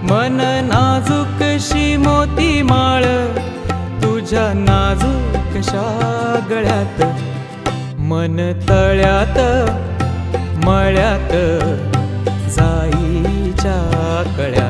मन नाजूकशी मोती माळ तुझ्या नाजूकशा गळ्यात, मन तळ्यात मळ्यात जाईच्या कळ्यात.